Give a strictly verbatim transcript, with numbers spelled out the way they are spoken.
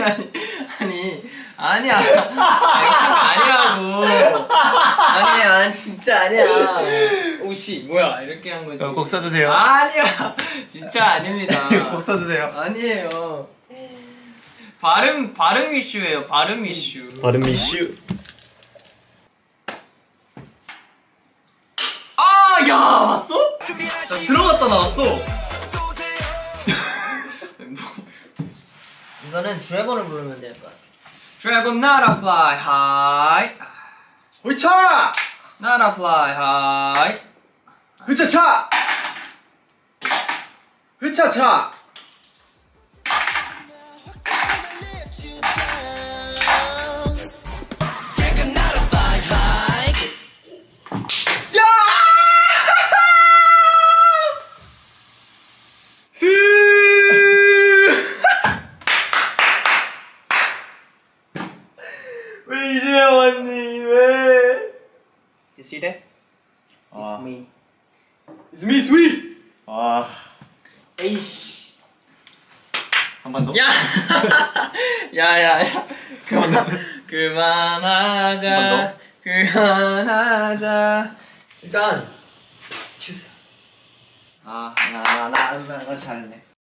아니 아니 아니야. 아니라고. 아니야 진짜 아니야. 오씨 뭐야 이렇게 한 거지. 꼭 써주세요. 아니야 진짜 아닙니다. 꼭 써주세요. 아니에요. 발음 발음 이슈예요. 발음 이슈. 발음 이슈. 아, 야 왔어? 나 들어갔다 나왔어. 이거는 드래곤을 부르면 될 것 같아. 드래곤 나라 플라이 하이. 으차! 나라 플라이 하이. 으차차! 으차차! 왜 이제야 왔니? 왜? You see that? It's 아. me. It's me, sweet! 아. 에이씨. 한 번 더? 야! 야, 야, 야. 그만, 그만하자. 그만하자. 일단, 주세요. 아, 나, 나, 나, 나, 나 잘했네.